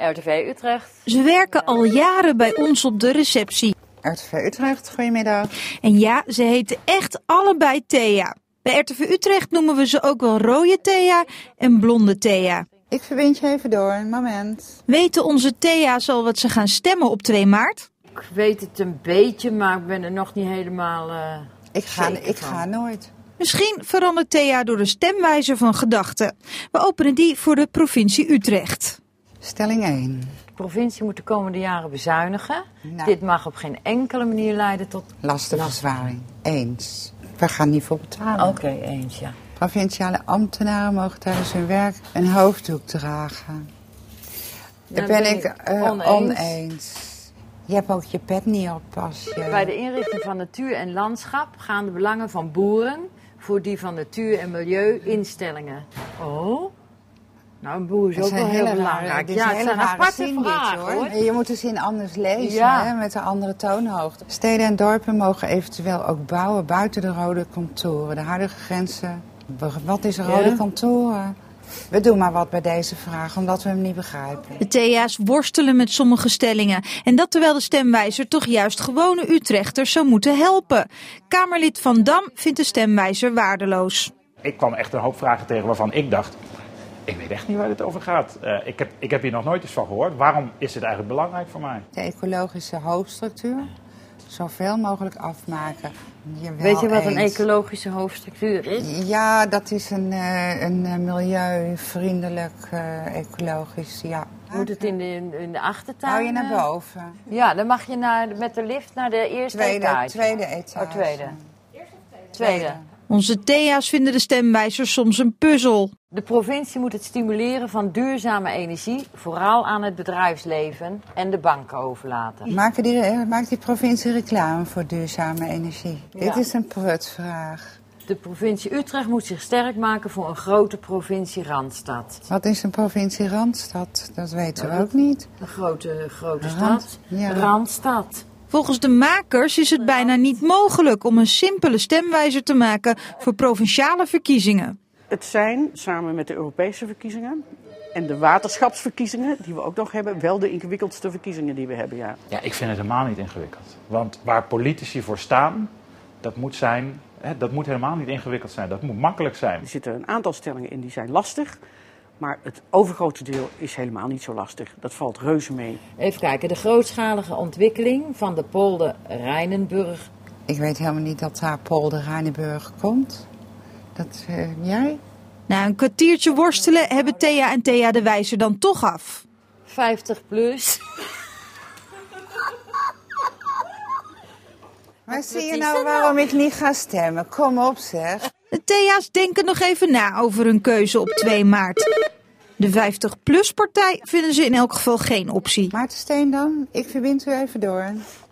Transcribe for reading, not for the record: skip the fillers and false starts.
RTV Utrecht. Ze werken al jaren bij ons op de receptie. RTV Utrecht, goedemiddag. En ja, ze heten echt allebei Thea. Bij RTV Utrecht noemen we ze ook wel rode Thea en blonde Thea. Ik verbind je even door, een moment. Weten onze Thea's al wat ze gaan stemmen op 2 maart? Ik weet het een beetje, maar ik ben er nog niet helemaal Ik ga nooit. Misschien verandert Thea door de stemwijzer van gedachten. We openen die voor de provincie Utrecht. Stelling 1. De provincie moet de komende jaren bezuinigen. Nou. Dit mag op geen enkele manier leiden tot Lastenverzwaring. Eens. We gaan niet voor betalen. Oké, eens, ja. Provinciale ambtenaren mogen tijdens hun werk een hoofddoek dragen. Daar Nou, ben ik oneens. Je hebt ook je pet niet op als je... Bij de inrichting van natuur en landschap gaan de belangen van boeren voor die van natuur- en milieuinstellingen. Oh? Nou, een boer is ook wel heel belangrijk. Dit is een hele rare zin, hoor. Je moet de zin anders lezen, hè, met een andere toonhoogte. Steden en dorpen mogen eventueel ook bouwen buiten de rode contouren. De huidige grenzen. Wat is rode contouren? We doen maar wat bij deze vraag, omdat we hem niet begrijpen. De Thea's worstelen met sommige stellingen. En dat terwijl de stemwijzer toch juist gewone Utrechters zou moeten helpen. Kamerlid Van Dam vindt de stemwijzer waardeloos. Ik kwam echt een hoop vragen tegen waarvan ik dacht, ik weet echt niet waar dit over gaat. Ik heb hier nog nooit eens van gehoord. Waarom is dit eigenlijk belangrijk voor mij? De ecologische hoofdstructuur zoveel mogelijk afmaken. Weet je wat een ecologische hoofdstructuur is? Ja, dat is een milieuvriendelijk ecologisch, ja. Moet het in de achtertuin? Hou je naar boven? Ja, dan mag je met de lift naar de eerste etage. Tweede etage. Oh, tweede. Tweede. Onze Thea's vinden de stemwijzer soms een puzzel. De provincie moet het stimuleren van duurzame energie, vooral aan het bedrijfsleven en de banken overlaten. Maakt die provincie reclame voor duurzame energie? Ja. Dit is een prutvraag. De provincie Utrecht moet zich sterk maken voor een grote provincie Randstad. Wat is een provincie Randstad? Dat weten we ook niet. Een grote stad. Ja. Randstad. Volgens de makers is het bijna niet mogelijk om een simpele stemwijzer te maken voor provinciale verkiezingen. Het zijn, samen met de Europese verkiezingen en de waterschapsverkiezingen, die we ook nog hebben, wel de ingewikkeldste verkiezingen die we hebben, ja. Ja, ik vind het helemaal niet ingewikkeld. Want waar politici voor staan, dat moet helemaal niet ingewikkeld zijn. Dat moet makkelijk zijn. Er zitten een aantal stellingen in die zijn lastig, maar het overgrote deel is helemaal niet zo lastig. Dat valt reuze mee. Even kijken, de grootschalige ontwikkeling van de polder Rijnenburg. Ik weet helemaal niet dat daar polder Rijnenburg komt. Dat, jij? Na een kwartiertje worstelen hebben Thea en Thea de wijzer dan toch af. 50 plus. Maar zie je nou waarom ik niet ga stemmen? Kom op zeg. De Thea's denken nog even na over hun keuze op 2 maart. De 50PLUS-partij vinden ze in elk geval geen optie. Maarten Steen dan? Ik verbind u even door.